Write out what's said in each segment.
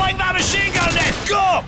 Take that machine gun then! Go!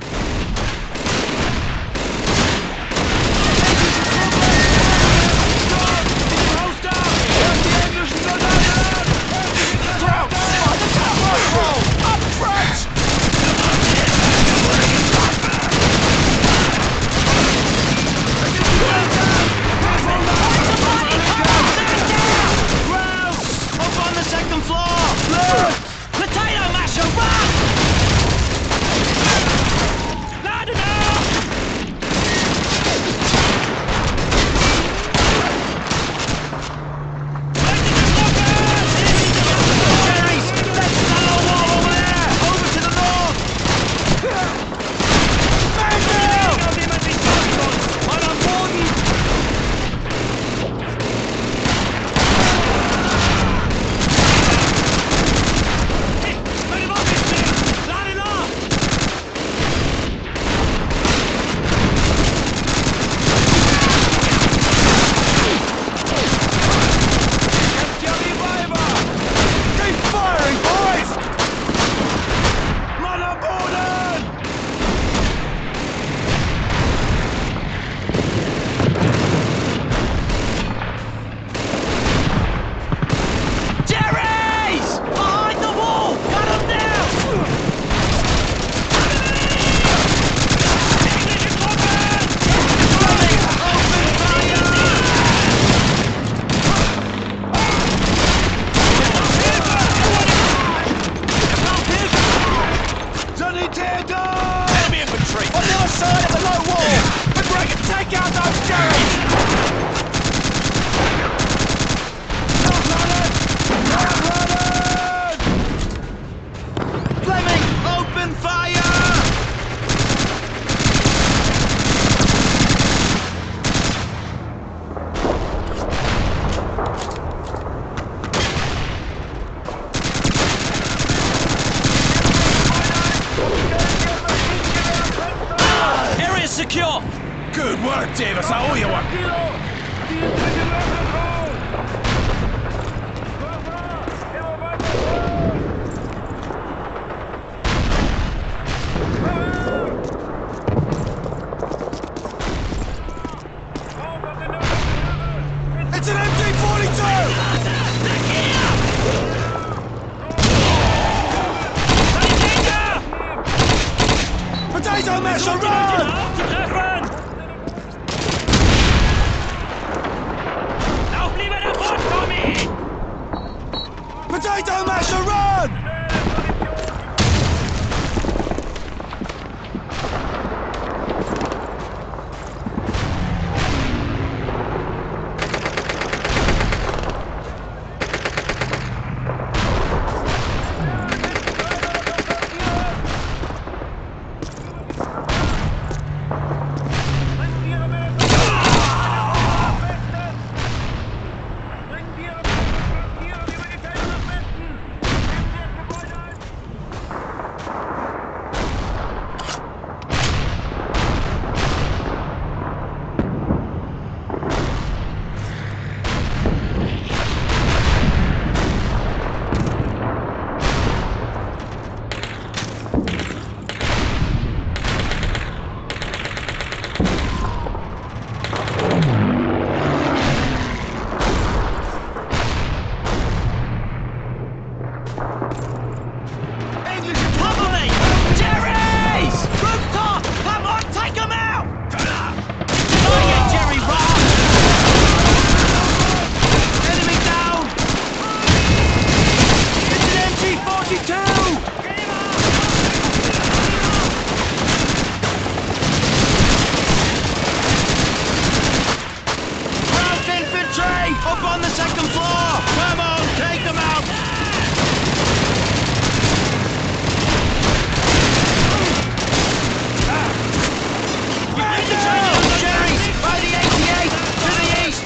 Secure! Good work, Davis. I owe you one. It's an MG-42! Potato masher, run! Potato masher, run! Up on the second floor! Come on, take them out! Jerry! By the 88! To the east!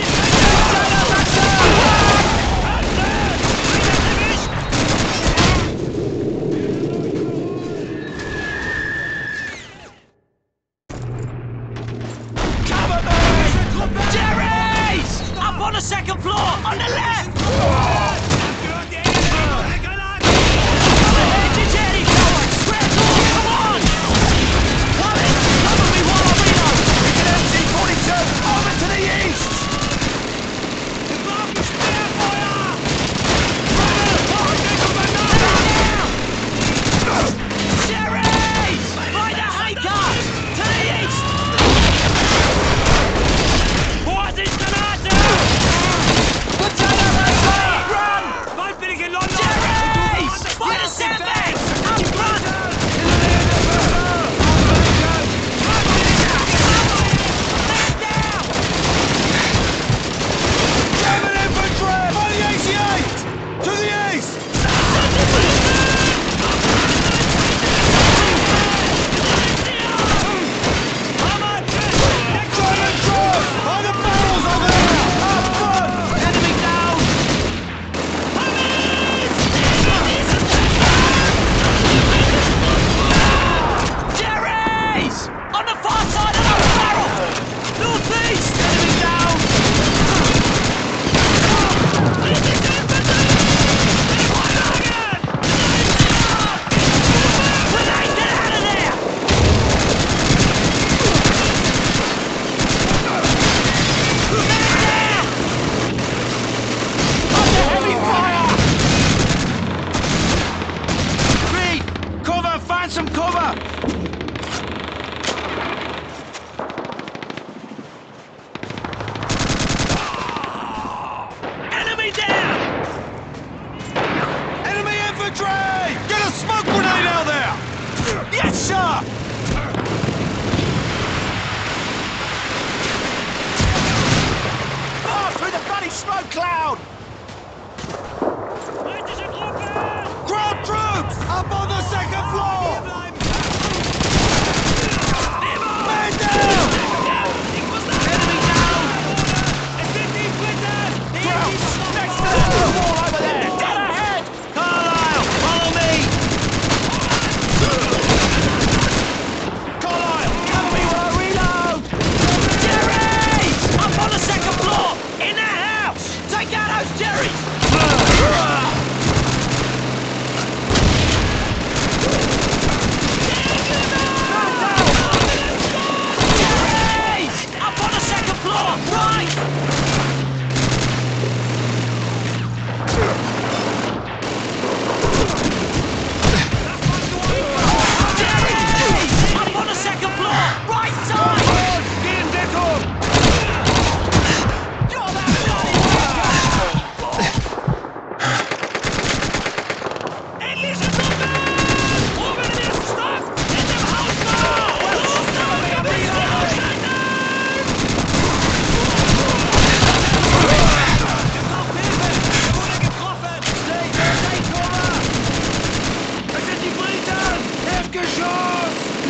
Cover me! Jerry's! Up on the second floor! On the left! Jerry! Forward! Spread! Enemy down! Enemy infantry! Get a smoke grenade out there! Yes, sir! Fire through the bloody smoke cloud! Ground troops! Up on the second floor! Man down! Enemy down! Ground! Next to the wall over there! Dead ahead! Carlisle, follow me! Carlisle, cover me while I reload! Jerry! Up on the second floor! In that house! Take out those Jerrys! Jerrys! Up on the second floor! Right! Jerrys! Up on the second floor! Right side! Gehen Deckung! Englische Truppen! Oben im ersten Stock! In dem Haus da! Los, da! Wurde getroffen! Es sind die Briten! Erdgeschoss!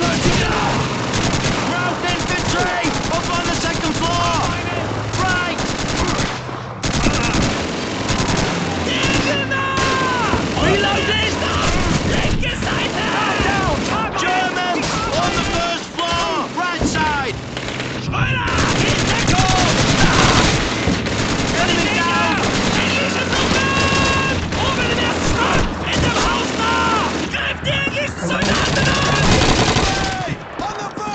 Ground infantry! Up on the second floor! Right! Gegner! Reloading! Linke Seite! Germans! On the first floor! Right side! Schröder! In Deckung! Enemy down! Englische Truppen! Oben im ersten Stock! In dem Haus da! Greift die englischen Soldaten an! On the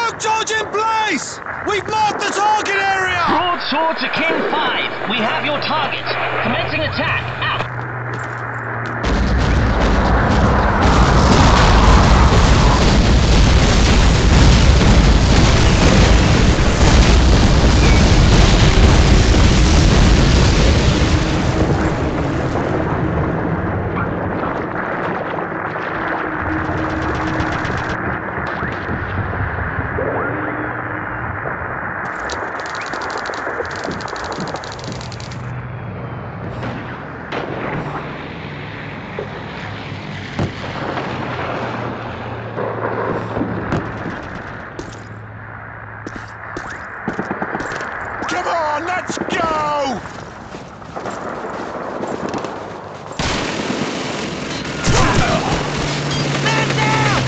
Smoke charge in place! We've marked the target area! Broadsword to King 5. We have your target. Commencing attack. Out. Come on, let's go! Man down!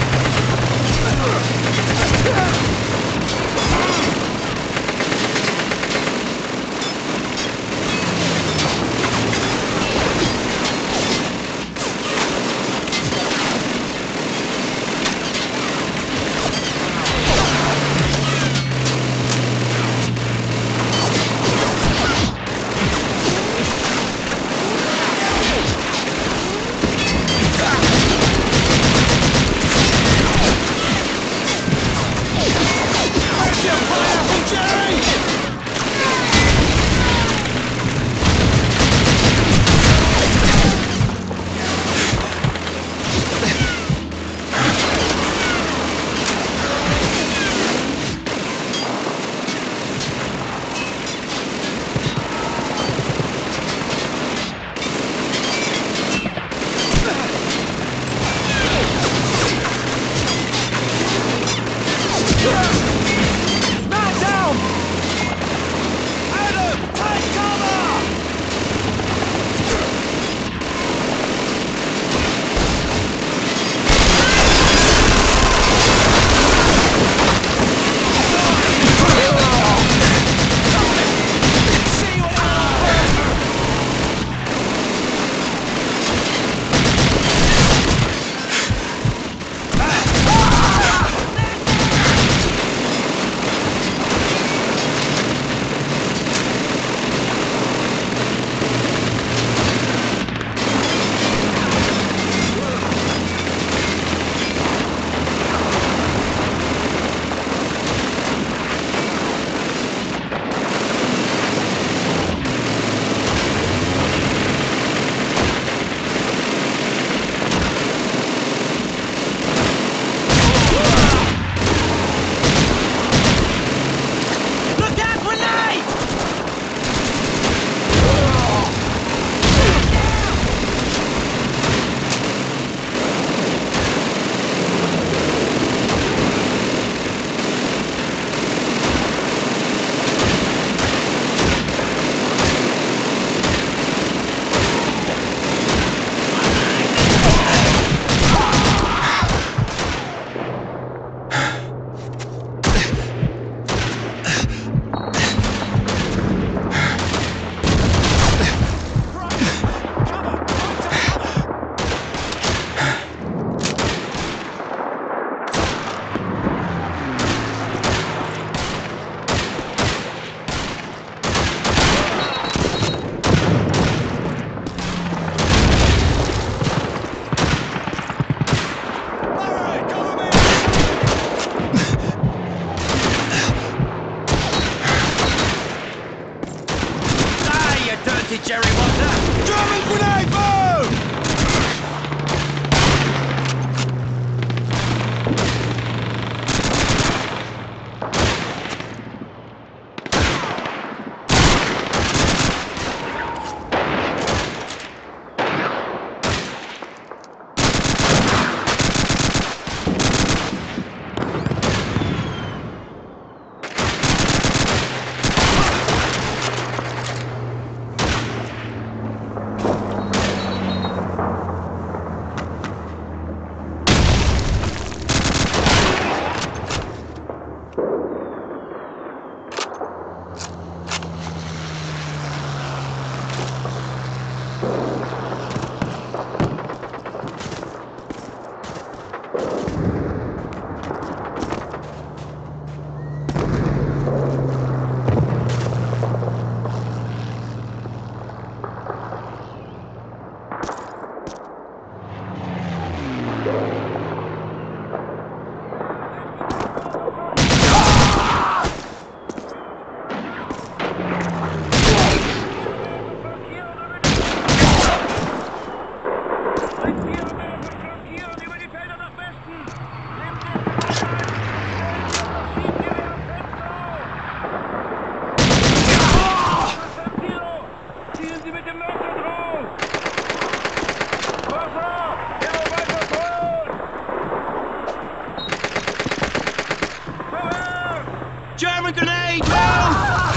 German grenade! Move!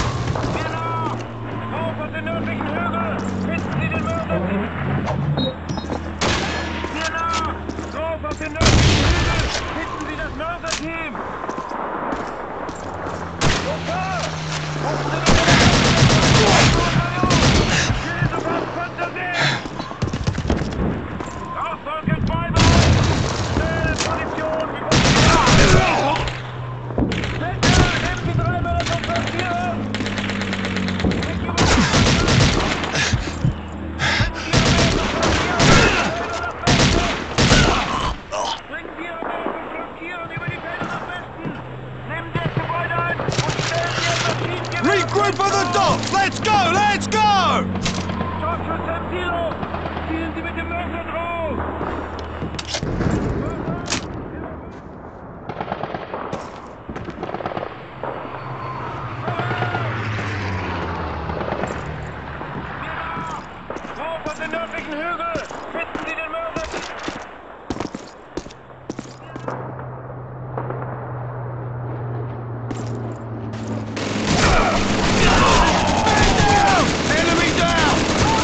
Auf auf den nördlichen Hügel! Finden Sie den Mörder! Hier nach! Drauf auf den nördlichen Hügel! Finden Sie das Mörderteam! Sofort! Rufen Sie den Hier ist sofort unterwegs! Auffolgen beibehalten! Schnelle Position! Wir kommen nehmen Sie 3 Männer zum Platzieren! Regroup on the docks! Let's go! Let's go! Startschuss am Silo! Zielen Sie mit dem Mörser drauf! Drauf auf den nördlichen Hügel! Finden Sie den Mörser! Enemy down!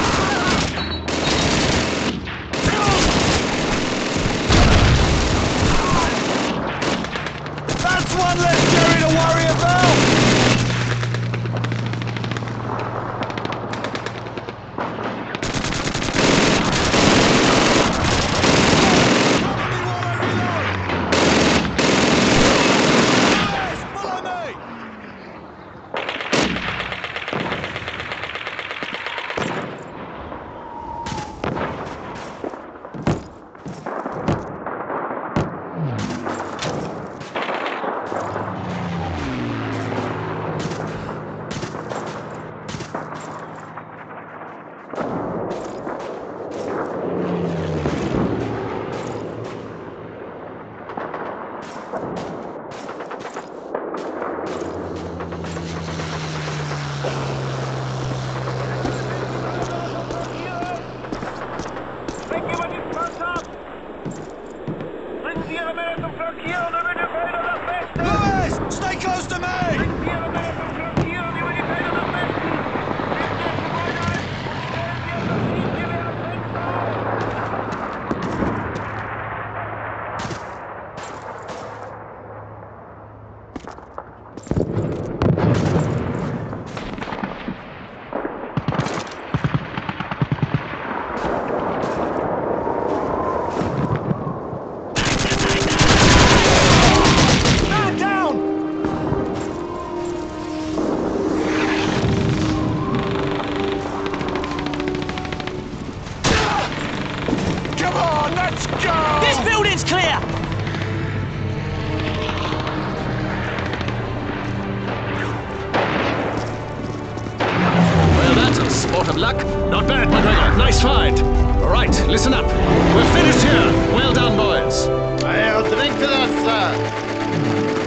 That's one less Jerry to worry about! Follow me! Weg über die Panzer! Bringen Sie Ihre Männer zum Flankieren über die Felder nach Westen! Lewis! Stay close to me! Bringen Sie Ihre Männer zum Flankieren über die Felder nach Westen! Nehmen Sie das Gebäude ein! Stellen Sie das Maschinengewehr am Fenster! Man down! Come on, let's go! This building's clear! Well, that's a sport of luck. Not bad, McGregor. Nice find. All right, listen up. We're finished here. Well done, boys. I'll drink to that, sir.